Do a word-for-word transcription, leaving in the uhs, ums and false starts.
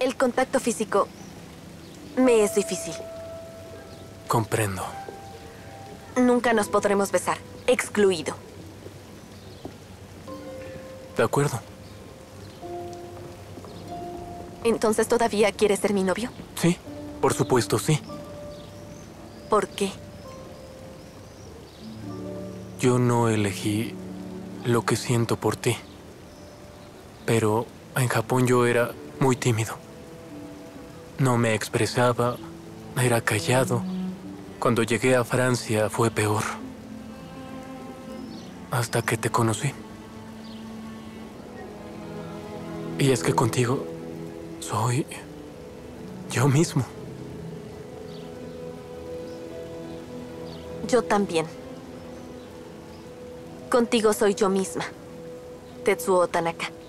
El contacto físico me es difícil. Comprendo. Nunca nos podremos besar. Excluido. De acuerdo. ¿Entonces todavía quieres ser mi novio? Sí, por supuesto, sí. ¿Por qué? Yo no elegí lo que siento por ti. Pero en Japón yo era muy tímido. No me expresaba, era callado. Cuando llegué a Francia fue peor. Hasta que te conocí. Y es que contigo soy yo mismo. Yo también. Contigo soy yo misma. Tetsuo Tanaka.